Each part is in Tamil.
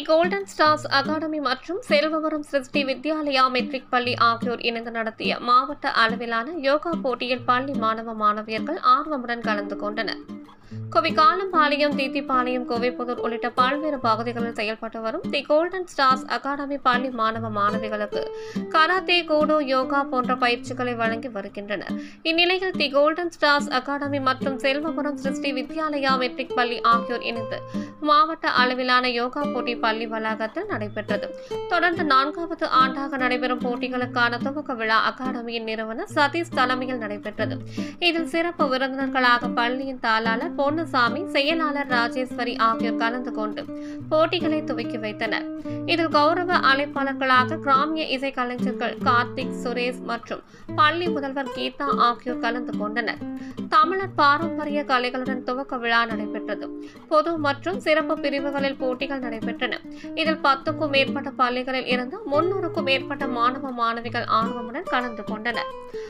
தி கோல்டன் ஸ்டார்ஸ் அகாடமி மற்றும் செல்வவரம் சிருஷ்டி வித்யாலயா மெட்ரிக் பள்ளி ஆகியோர் இணைந்து நடத்திய மாவட்ட அளவிலான யோகா போட்டியில் பள்ளி மாணவ மாணவியர்கள் ஆர்வமுடன் கலந்து கொண்டனர். கோவை காலம்பாளையம், தீத்திப்பாளையம், கோவைப்புதூர் உள்ளிட்ட பல்வேறு பகுதிகளில் செயல்பட்டு வரும் தி கோல்டன் ஸ்டார்ஸ் அகாடமி பள்ளி மாணவ மாணவிகளுக்கு கராத்தே, கூடோ, யோகா போன்ற பயிற்சிகளை வழங்கி வருகின்றனர். இந்நிலையில் தி கோல்டன் ஸ்டார்ஸ் அகாடமி மற்றும் செல்வபுரம் சிருஷ்டி வித்யாலயா மெட்ரிக் பள்ளி ஆகியோர் இணைந்து மாவட்ட அளவிலான யோகா போட்டி பள்ளி வளாகத்தில் நடைபெற்றது. தொடர்ந்து 4வது ஆண்டாக நடைபெறும் போட்டிகளுக்கான துவக்க விழா அகாடமியின் நிறுவனர் சதீஷ் தலைமையில் நடைபெற்றது. இதில் சிறப்பு விருந்தினர்களாக பள்ளியின் தாளாளர் பொன்னுசாமி, செயலாளர் ராஜேஸ்வரி ஆகியோர் கலந்து கொண்டு போட்டிகளை துவக்கி வைத்தனர். இதில் கௌரவ அழைப்பாளர்களாக கிராமிய இசை கலைஞர்கள் கார்த்திக், சுரேஷ் மற்றும் பள்ளி முதல்வர் கீதா ஆகியோர் கலந்து கொண்டனர். தமிழர் பாரம்பரிய கலைகளுடன் துவக்க விழா நடைபெற்றது. பொது மற்றும் சிறப்பு பிரிவுகளில் போட்டிகள் நடைபெற்றன. இதில் 10க்கும் மேற்பட்ட பள்ளிகளில் இருந்து 300க்கும் மேற்பட்ட மாணவ மாணவிகள் ஆர்வமுடன் கலந்து கொண்டனர்.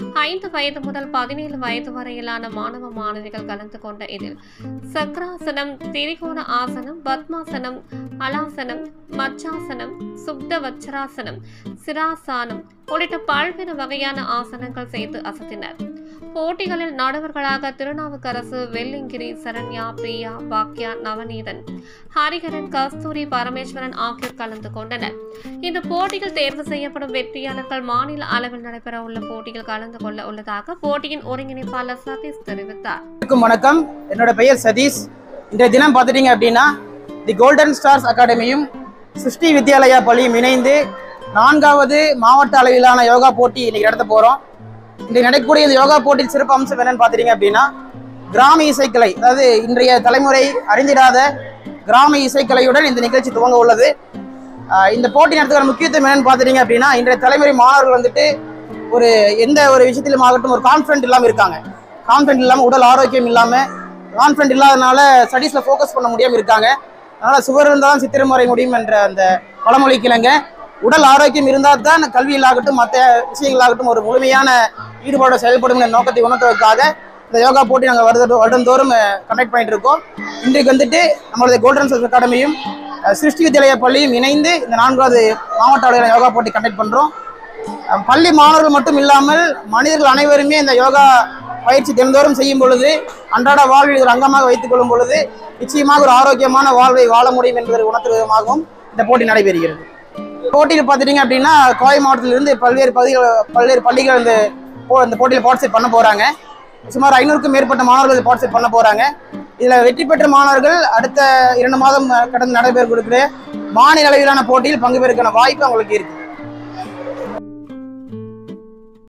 5 வயது முதல் 17 வயது வரையிலான மாணவ மாணவிகள் கலந்து கொண்ட இதில் சக்ராசனம், திரிகோண ஆசனம், பத்மாசனம், அலாசனம், மச்சாசனம், சுப்த வச்சராசனம், சிராசானம் உள்ளிட்ட பல்வேறு வகையான ஆசனங்கள் செய்து அசத்தினர். போட்டிகளில் நடுவர்களாக திருநாவுக்கரசு, வெள்ளிங்கிரி, சரண்யா, பிரியா, பாக்யா, நவநீதன், ஹரிஹரன், கஸ்தூரி, பரமேஸ்வரன் ஆகியோர் கலந்து கொண்டனர். இந்த போட்டியில் தேர்வு செய்யப்படும் வெற்றியாளர்கள் மாநில அளவில் நடைபெற உள்ள போட்டியில் கலந்து கொள்ள உள்ளதாக போட்டியின் ஒருங்கிணைப்பாளர் சதீஷ் தெரிவித்தார். வணக்கம், என்னோட பெயர் சதீஷ். இன்றைய தினம் பார்த்துட்டீங்க அப்படின்னா தி கோல்டன் ஸ்டார்ஸ் அகாடமியும் சிருஷ்டி வித்யாலயா பள்ளியும் இணைந்து 4வது மாவட்ட அளவிலான யோகா போட்டி இன்னைக்கு நடத்த போறோம். இன்றைக்கு நடக்கக்கூடிய இந்த யோகா போட்டியின் சிறப்பு அம்சம் என்னன்னு பார்த்துட்டீங்க அப்படின்னா கிராம இசைக்கலை, அதாவது இன்றைய தலைமுறை அறிந்திடாத கிராம இசைக்கலையுடன் இந்த நிகழ்ச்சி துவங்க உள்ளது. இந்த போட்டி நடத்துகிற முக்கியத்துவம் என்னன்னு பார்த்துட்டீங்க அப்படின்னா இன்றைய தலைமுறை மாணவர்கள் வந்துட்டு எந்த ஒரு விஷயத்திலும் ஆகட்டும் ஒரு கான்ஃபிடென்ட் இல்லாமல் இருக்காங்க. கான்ஃபிடென்ட் இல்லாமல், உடல் ஆரோக்கியம் இல்லாமல், கான்ஃபிடென்ட் இல்லாதனால ஸ்டடீஸில் ஃபோக்கஸ் பண்ண முடியாமல் இருக்காங்க. அதனால் சுவர் இருந்தாலும் சித்திரம் வரைய முடியும் என்ற அந்த பழமொழி கிழங்க உடல் ஆரோக்கியம் இருந்தால் தான் கல்வியிலாகட்டும் மற்ற விஷயங்களாகட்டும் ஒரு முழுமையான ஈடுபாடு செயல்படும் என்ற நோக்கத்தை உணர்த்துவதற்காக இந்த யோகா போட்டி நாங்கள் வருடந்தோறும் கண்டக்ட் பண்ணிட்டு இருக்கோம். இன்றைக்கு வந்துட்டு நம்மளுடைய கோல்டன் ஸ்டார்ஸ் அகாடமியும் சிருஷ்டி வித்யாலயா பள்ளியும் இணைந்து இந்த 4வது மாவட்ட அளவிலான யோகா போட்டி கண்டக்ட் பண்ணுறோம். பள்ளி மாணவர்கள் மட்டும் இல்லாமல் மனிதர்கள் அனைவருமே இந்த யோகா பயிற்சி தினந்தோறும் செய்யும் பொழுது, அன்றாட வாழ்வில் ஒரு அங்கமாக வைத்துக் கொள்ளும் பொழுது நிச்சயமாக ஒரு ஆரோக்கியமான வாழ்வை வாழ முடியும் என்பதை உணர்த்தும் விதமாகவும் இந்த போட்டி நடைபெறுகிறது. போட்டியில் பார்த்துட்டீங்க அப்படின்னா கோவை மாவட்டத்திலிருந்து பல்வேறு பள்ளிகள் இந்த போட்டியில் பார்ட்டிசிபேட் பண்ண போகிறாங்க. சுமார் 500க்கும் மேற்பட்ட மாணவர்கள் பார்ட்டிசிபேட் பண்ண போகிறாங்க. இதில் வெற்றி பெற்ற மாணவர்கள் அடுத்த 2 மாதம் கடந்து நடைபெறக்கூடிய மாநில அளவிலான போட்டியில் பங்கு பெறுவதற்கான வாய்ப்பு அவங்களுக்கு இருக்குது.